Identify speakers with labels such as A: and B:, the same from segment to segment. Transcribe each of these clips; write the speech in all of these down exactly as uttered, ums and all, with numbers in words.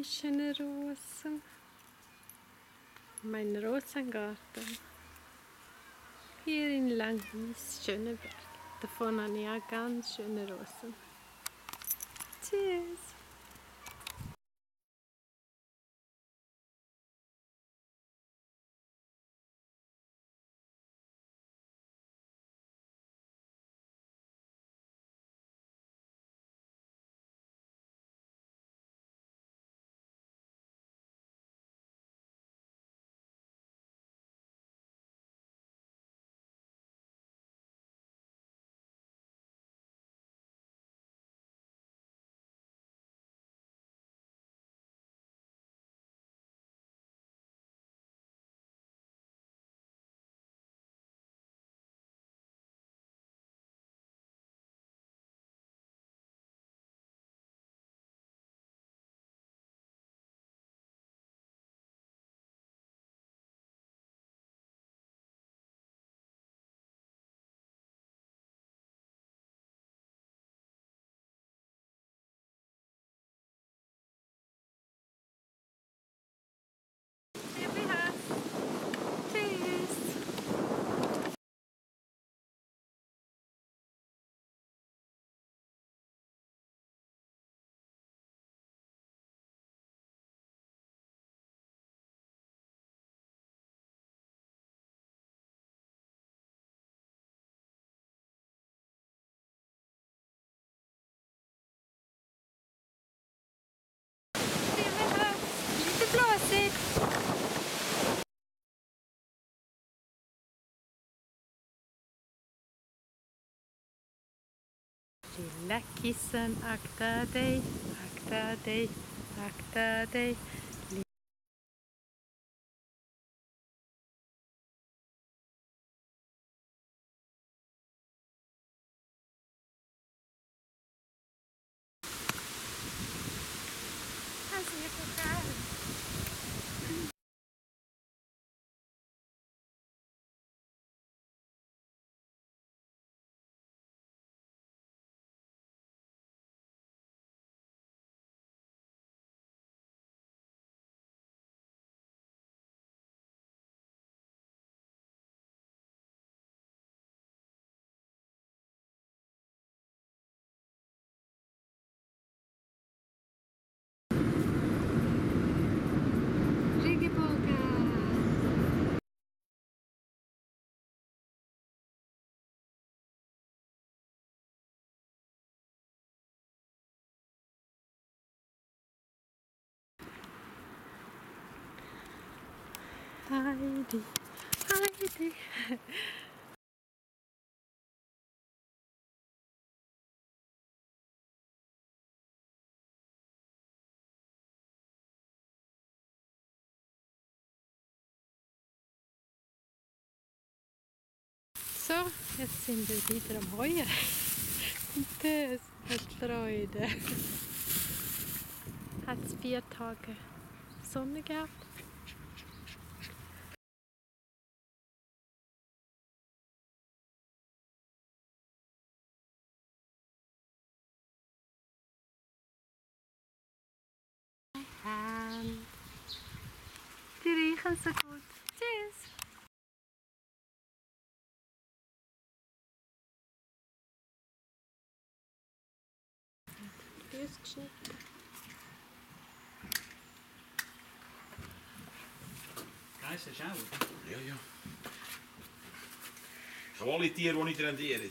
A: wunderschöne Rosen. Mein Rosengarten. Hier in Langwies, Schöneberg. Davon habe ich auch ganz schöne Rosen. Tschüss! Relaxen, Acta Day, Acta Day, Acta Day. Heidi, Heidi. So, jetzt sind wir wieder am Heuer. Und das hat Freude. Hat es vier Tage Sonne gehabt. Und die riechen so gut. Tschüss! Füße geschnitten.
B: Heißt das auch?
C: Ja, ja. Ich habe alle Tiere, die nicht rendieren.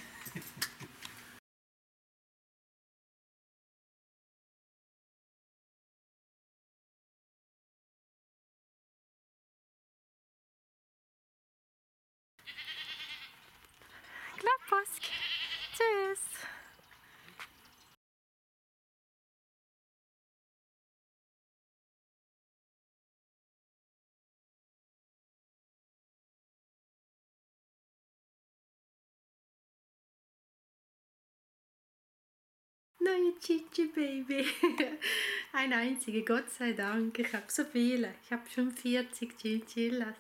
A: Klappask! Tschüss! Neue Chichi Baby. Ein einziger, Gott sei Dank. Ich habe so viele. Ich habe schon vierzig Chinchillas.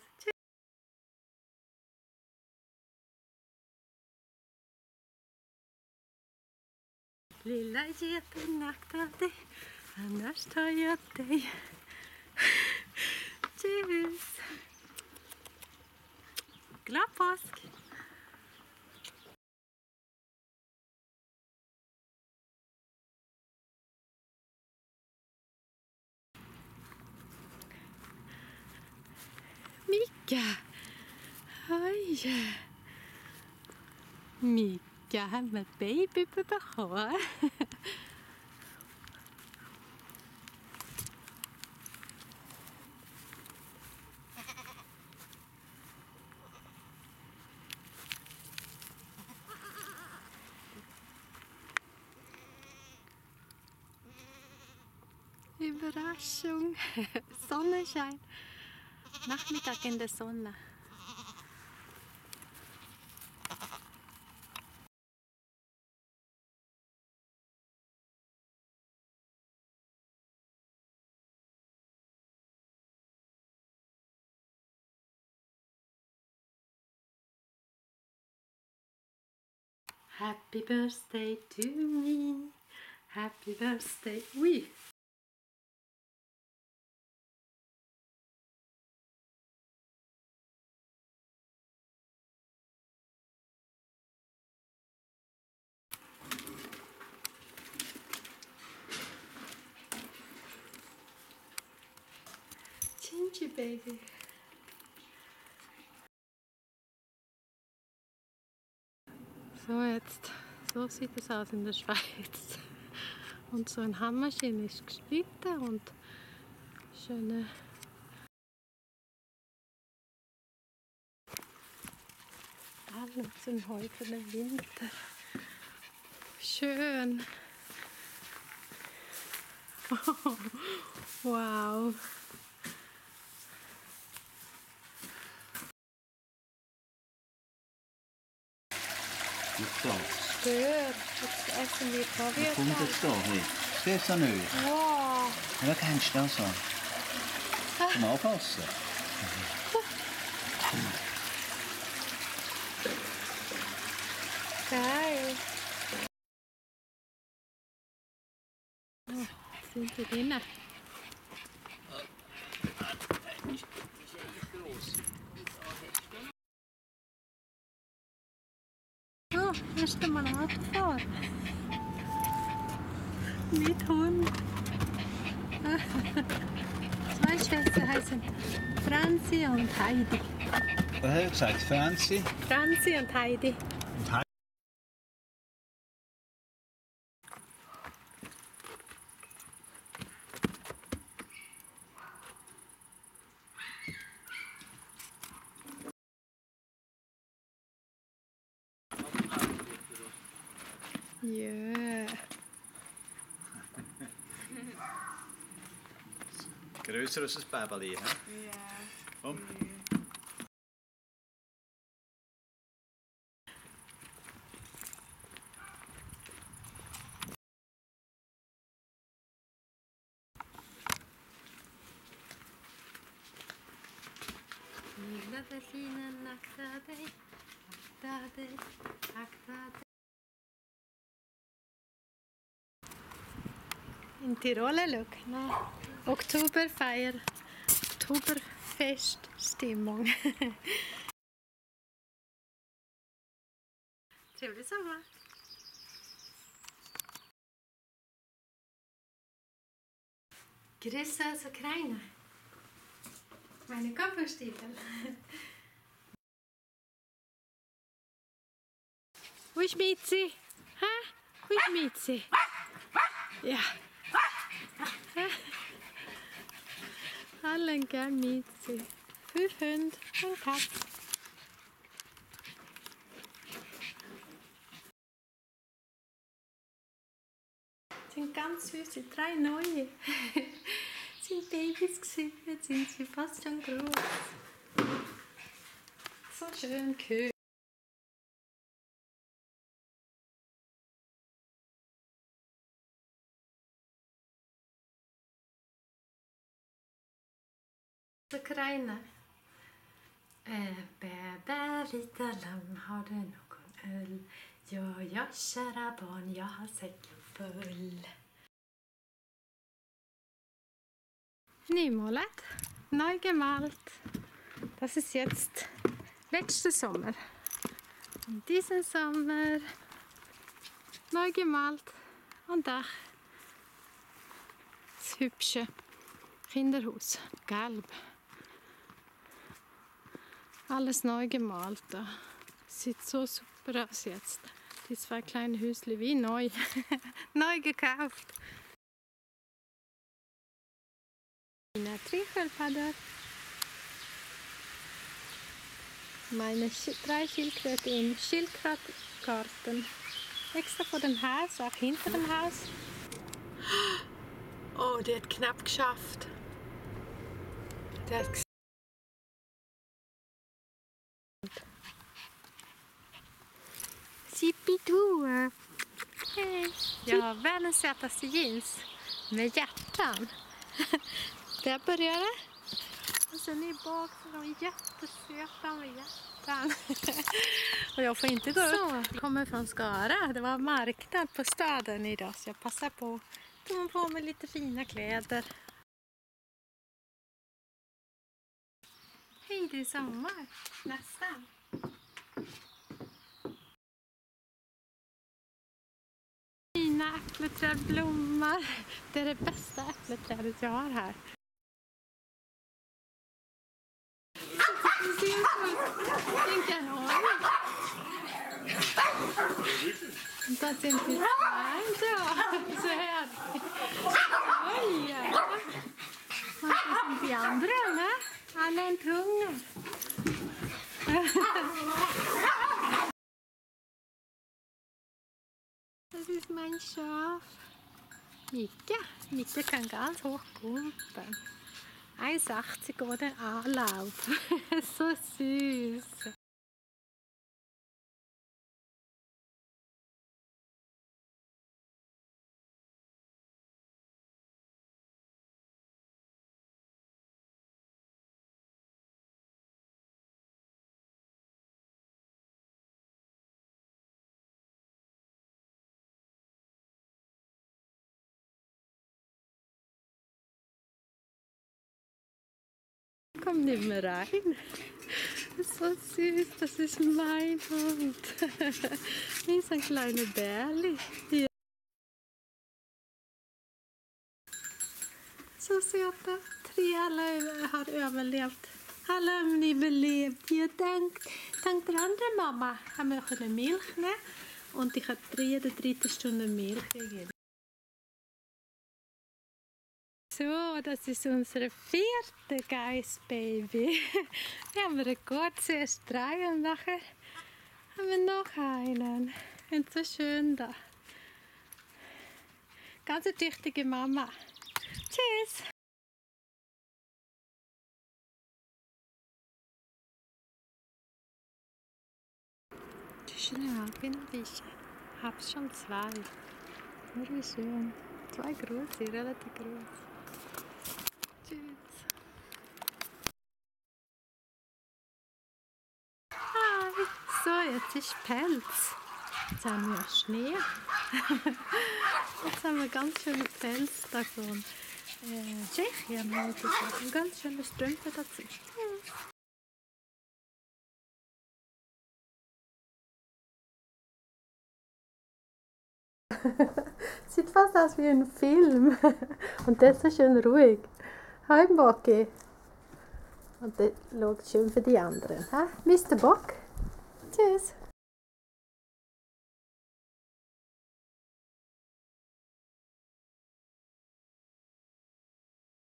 A: Lilla getter, naktade, Annars tar jag dig. Tschüss. Glad påsk. Mika. Oj. Mika har med baby på behår. Überraschung. Sonnenschein. Nachmittag in der Sonne. Happy birthday to me. Happy birthday. Ui. Gingy baby. So jetzt, so sieht es aus in der Schweiz. Und so ein Hammerchen ist geschnitten und schöne alles sind heute im Winter. Schön. Oh, wow.
C: Titta,
A: Stör. Jetzt essen wir Kaviar.
C: kommt jetzt da hin. Steht so nicht.
A: Wow.
C: Ja, kennst du das so? Zum Anfassen.
A: Geil. Oh, sind wir drinnen? Oh, erst einmal Autofahren. Mit Hund. Zwei Schwestern heißen Franzi und Heidi.
C: Was hat er gesagt? Franzi?
A: Franzi und Heidi.
C: Und Heidi?
A: Ja.
C: Grösser als ein Bäbeli, hä?
A: Ja.
C: Komm.
A: Lilla delfinen, akta dig, akta dig, akta dig. In Tiroler Look, ne? Oktoberfeier, Oktoberfeststimmung. Trevlig sommar. Grüße aus Ukraine. Meine Kopfstiefel. Wo ist Mitzi? Hä? Wo ist Mitzi? Ja. Alle gern Mitzi. Fünf Hunde und Katze. Das sind ganz süße, drei neue. Das sind Babys gewesen, jetzt sind sie fast schon groß. So schön kühl. Ukraina. Äh, bä, bä, vita lamm, har du någon öl? Ja, ja, kära barn, jag har säcken full. Niemals. Neu gemalt. Das ist jetzt letzter Sommer. Und diesen Sommer neu gemalt und auch das hübsche Kinderhaus, gelb. Alles neu gemalt. Da. Sieht so super aus jetzt. Die zwei kleinen Häuschen wie neu. Neu gekauft. Eine Trichölpader. Meine Sch drei Schildkröten im Schildkrötengarten. Extra vor dem Haus, auch hinter dem Haus. Oh, die hat knapp geschafft. Der hat Zippidoo. Hej. Jag har världens sötaste jeans med hjärtan. Där börjar det. Och sen i bak så har de jättesöta med hjärtan. Och jag får inte gå upp. Så, jag kommer från Skara. Det var marknad på staden idag så jag passar på. Tog på mig lite fina kläder. Hej, det är sommar. Nästan. Fina äppelträd blommar. Det är det bästa äppelträdet jag har här. Tänk en hoj. Det ser inte ut så här. Oj, man ser inte de andra, eller? Alla är en tunga. Das ist mein Schaf. Mika. Mika kann ganz hoch kumpen. eins achtzig oder Anlauf. So süß. Komm nicht mehr rein. Das ist so süß, das ist mein Hund. Wie so ein kleiner Bärli. Hier. Så söta. Tre alla har överlevt. Alla har ni überlebt. Jag tänkte, tänkte der andere Mama, haben wir eine Milch nehmen und ich habe drei oder dritte Stunde Milch gegeben. So, das ist unsere vierte Geißbaby. Wir haben Rekord, zuerst drei und nachher haben wir noch einen. Und so schön da. Ganz eine tüchtige Mama. Tschüss! Die Schnabelwische. Ich habe schon zwei. Oh, wie schön. Zwei große, relativ groß. Ah, so, jetzt ist Pelz. Jetzt haben wir Schnee. Jetzt haben wir ganz schöne Pelz davon. Äh, Tschechien halt und ganz schöne Strümpfe dazu. Sieht fast aus wie ein Film. Und das ist schön ruhig. Hi Bocki. Und das schaut schön für die anderen. Ha? Mister Bock. Tschüss.